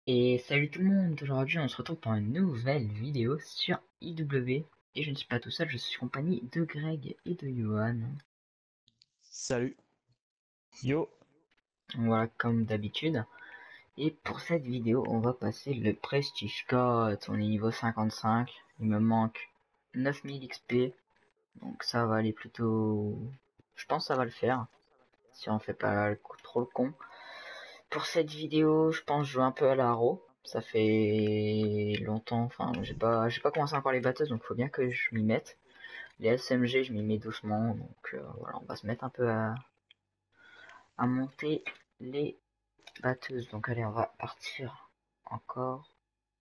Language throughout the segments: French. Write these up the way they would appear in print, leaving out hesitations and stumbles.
Et salut tout le monde, aujourd'hui on se retrouve pour une nouvelle vidéo sur IW. Et je ne suis pas tout seul, je suis en compagnie de Greg et de Johan. Salut. Yo, Voilà, comme d'habitude. Et pour cette vidéo, on va passer le Prestige 4. On est niveau 55, il me manque 9000 XP. Donc ça va aller plutôt... Je pense que ça va le faire, si on fait pas trop le con. Pour cette vidéo, je pense jouer un peu à la haro. Ça fait longtemps, enfin j'ai pas commencé encore les batteuses, donc faut bien que je m'y mette. Les SMG, je m'y mets doucement, donc voilà, on va se mettre un peu à monter les batteuses. Donc allez, on va partir encore.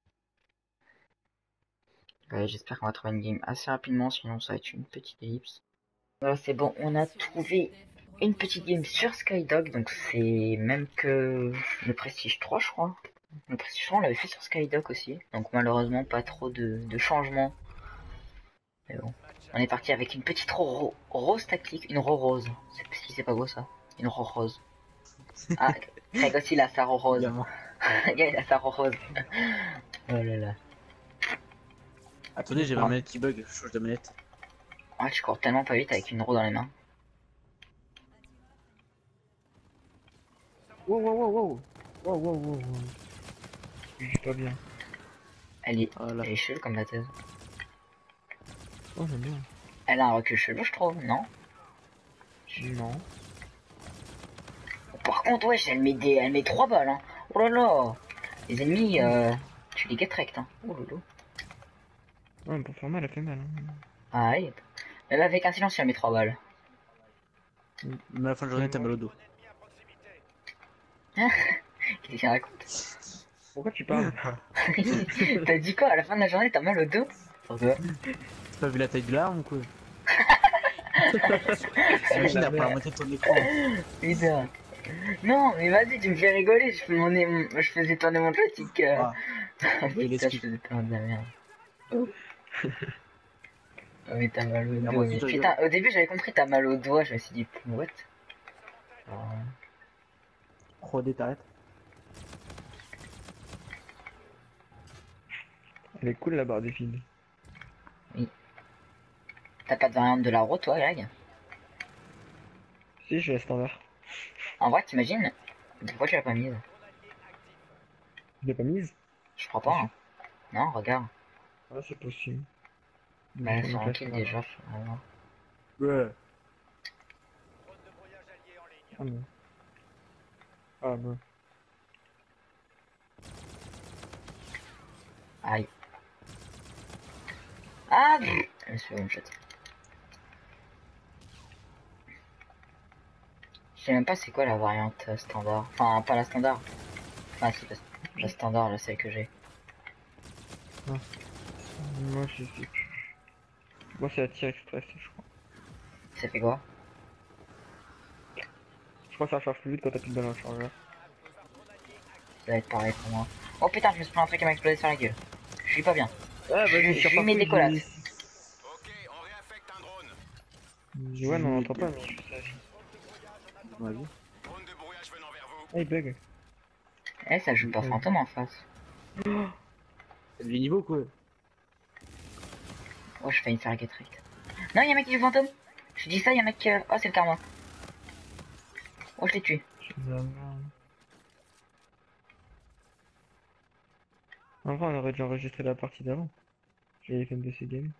Ouais, j'espère qu'on va trouver une game assez rapidement, sinon ça va être une petite ellipse. Voilà, c'est bon, on a trouvé une petite game sur Skydog, donc c'est même que le Prestige 3, je crois. Le Prestige 3, on l'avait fait sur Skydog aussi, donc malheureusement pas trop de changements. Mais bon, on est parti avec une petite rose tactique, une rose. C'est pas beau ça, une rose. Ah, Greg aussi il a sa rose. Évidemment. Il a sa rose. Oh là là. Attendez, j'ai ma manette qui bug, je change de manette. Ouais, je cours tellement pas vite avec une roue dans les mains. wow, wow, wow, wow, wow, wow, wow, wow. Je suis pas bien. Elle Voilà. est chelou comme batteuse. Oh, j'aime bien. Elle a un recul chelou, je trouve, non? Non. Par contre, wesh, elle met 3 balles, hein. Oh là là. Les ennemis, tu les get rect, hein. Oh lolo. Ouais, pour faire mal, elle fait mal. Hein. Ah, oui. Même avec un silence, elle met 3 balles. Mais à la fin de la journée, t'as mal au dos. Qu'est-ce qu'il raconte? Pourquoi tu parles? T'as dit quoi? À la fin de la journée, t'as mal au dos? Pourquoi? T'as pas vu la taille de l'arme ou quoi? T'imagines, elle prend la moitié de ton écran. Putain. Non, mais vas-y, tu me fais rigoler. Je faisais tourner mon joystick. Ah, Putain, je l'excuse. faisais tourner de la merde. Oh, mais t'as mal au Ah, dos. moi aussi, Mais je rigole. putain, au début, j'avais compris t'as mal au doigt. Je me suis dit, what? Alors, Rodé, t'arrêtes. Elle est cool la barre des filles. oui. T'as pas de variante de la route, toi, Greg? Si, je laisse standard. En vrai, t'imagines? Pourquoi tu l'as pas mise? Je l'ai pas mise? Je crois pas, Bien sûr. hein. Non, regarde. Ah, c'est possible. Je Bah, vais sur mettre un la kill standard. déjà. Vraiment. Ouais. Ah non. Ah non. Aïe. Ah, je me suis fait one shot. Je sais même pas c'est quoi la variante standard. Enfin, pas la standard. Enfin, si, la standard, là, celle que j'ai. Moi, je sais plus. Moi, c'est la tir express, je crois. Ça fait quoi? Je crois que ça charge plus vite quand t'as plus de balle dans le chargeur. Ça va être pareil pour moi. Oh putain, je me suis pris un truc qui m'a explosé sur la gueule. Je suis pas bien. Ah, vas-y, Je tire lui mets partout. des collades. Ok, on réaffecte un drone. Ouais, non, on entend pas, mais je sais. Ouais, Drone de brouillage venant vers vous. Ah, il bug. Eh, ça joue pas fantôme en face. t'as du niveau quoi? Oh, je fais une faire get rate. Non, y'a un mec qui joue fantôme. Je dis ça, y'a un mec. Oh, c'est le karma. Oh, je l'ai tué. En vrai, on aurait dû enregistrer la partie d'avant. J'ai fait de ces games.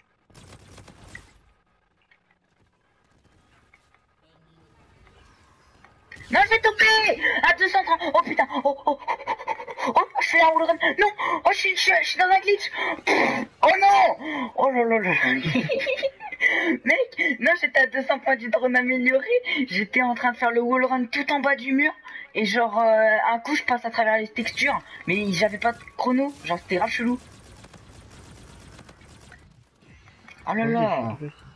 Non, je vais toper à 230. Oh putain. Oh, oh, oh, oh, oh, je fais un wallrun. Non. Oh, je suis dans un glitch. Oh non. Oh là là là. Mec, non, j'étais à 200 points du drone amélioré. J'étais en train de faire le wallrun tout en bas du mur. Et genre, un coup, je passe à travers les textures. Mais j'avais pas de chrono. Genre, c'était grave chelou. Oh là Ok, là. c'est facile.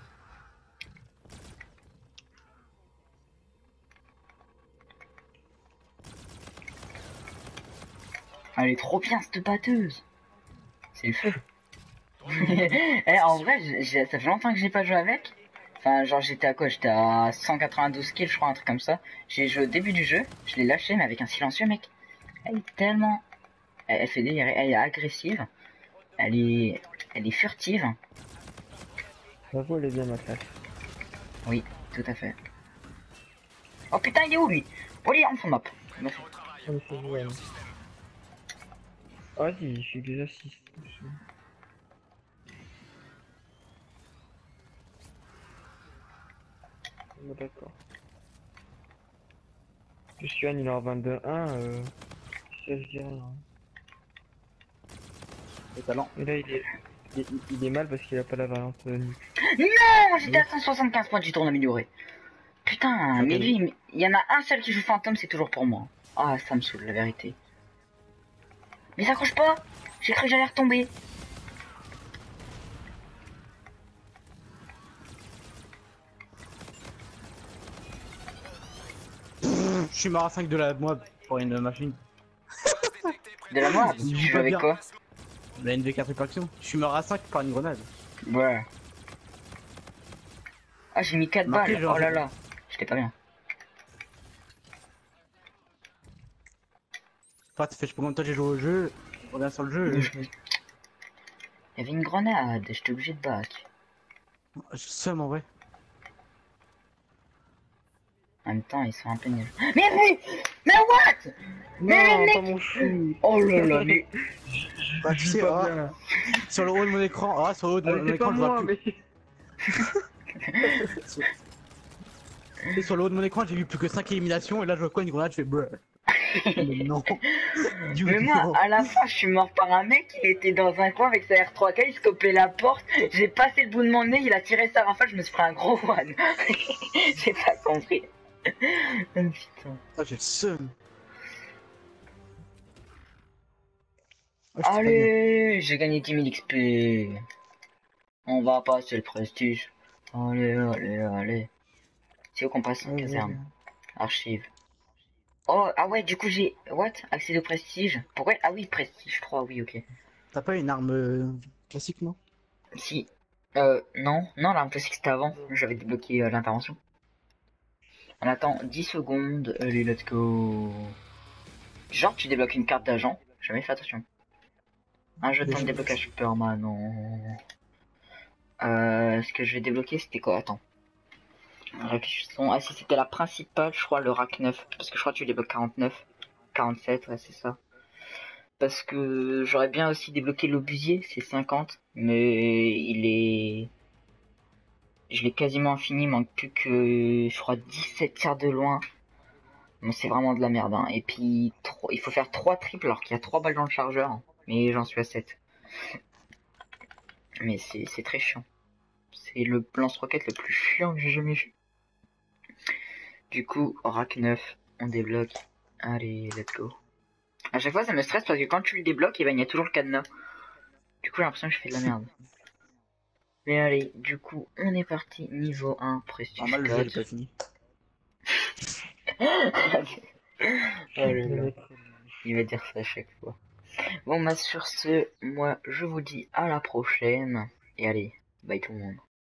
Elle est trop bien, cette batteuse. C'est le feu. Eh, en vrai, ça fait longtemps que j'ai pas joué avec. Enfin, genre, j'étais à quoi? J'étais à 192 kills, je crois, un truc comme ça. J'ai joué au début du jeu, je l'ai lâché, mais avec un silencieux, mec. Elle est tellement Elle fait délirer, elle est agressive, elle est furtive. J'avoue, elle est bien ma classe. Oui, tout à fait. Oh putain, il est où lui? Oh, il est en son map. Merci. Ah, mais c'est jouable. Ah si, je suis déjà 6. D'accord. Je suis il est en 22-1, ça je dirais. Hein. Le talent. Et là, il est mal parce qu'il a pas la variante nuque. Non, j'étais à 175 points du tour amélioré. Putain, mais Ok. lui, il y en a un seul qui joue fantôme, c'est toujours pour moi. Ah, ça me saoule, la vérité. Mais ça accroche pas. J'ai cru que j'allais retomber. Je suis mort à 5 de la mob pour une machine. De la mort, Il tu joue joues pas avec bien. quoi? La NV4 Hyperction. Je suis mort à 5 par une grenade. Ouais. Ah, j'ai mis 4 Marqué, balles. genre, Oh là là. J'étais pas bien. Toi, ça fait je sais pas combien de temps j'ai joué au jeu. Je reviens sur le jeu. Il y avait une grenade, j'étais obligé de back. Je suis seul en vrai. En même temps, ils sont un peu nuls. Mais oui! Mais what? Mais le Non, mec- pas mon chou. Oh là là, mais... Bah, tu sais, pas ah, bien là. sur le haut de mon écran, sur le haut de Ah, mon mais c'est écran, pas je vois moi, plus. mais. Et sur le haut de mon écran, j'ai vu plus que 5 éliminations et là je vois quoi une grenade, je fais bruh. Mais non. Mais moi, à la fin, je suis mort par un mec, il était dans un coin avec sa R3K, il scopait la porte, j'ai passé le bout de mon nez, il a tiré sa rafale, je me suis pris un gros one. J'ai pas compris. Oh, putain. Ah, j'ai le seum. Ah, je sais pas bien. Allez, j'ai gagné 10 000 XP. On va passer le prestige. Allez, allez, allez. C'est où qu'on passe? Caserne. Archive. Oh, ah ouais, du coup j'ai... What? Accès au prestige? Pourquoi? Ah oui, prestige 3, oui, ok. T'as pas une arme classique, non? Si. Non, non, l'arme classique c'était avant. J'avais débloqué l'intervention. On attend 10 secondes. Allez, let's go. Genre, tu débloques une carte d'agent. Jamais fait attention. Un jeton de déblocage permanent. Ce que je vais débloquer, c'était quoi? Attends. Réfléchissons. Ah, si c'était la principale, je crois, le rack 9. Parce que je crois que tu débloques 49. 47, ouais, c'est ça. Parce que j'aurais bien aussi débloqué l'obusier, c'est 50. Mais il est... Je l'ai quasiment fini, il manque plus que, je crois, 17 tirs de loin. Bon, c'est vraiment de la merde, hein. Et puis, il faut faire 3 triples alors qu'il y a 3 balles dans le chargeur. Mais j'en suis à 7. Mais c'est très chiant. C'est le lance-roquette le plus chiant que j'ai jamais vu. Du coup, rack 9, on débloque. Allez, let's go. À chaque fois, ça me stresse parce que quand tu le débloques, eh ben, il y a toujours le cadenas. Du coup, j'ai l'impression que je fais de la merde. Mais allez, du coup, on est parti. Niveau 1, prestige Normal, le jeu il est 4. pas fini. Oh là là. Il va dire ça à chaque fois. Bon, bah sur ce, moi je vous dis à la prochaine. Et allez, bye tout le monde.